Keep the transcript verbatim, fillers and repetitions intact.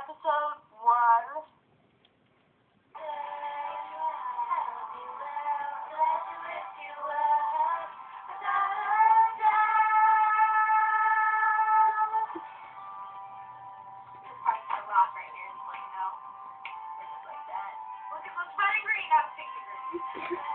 episode one. Look at what's green, not picture green.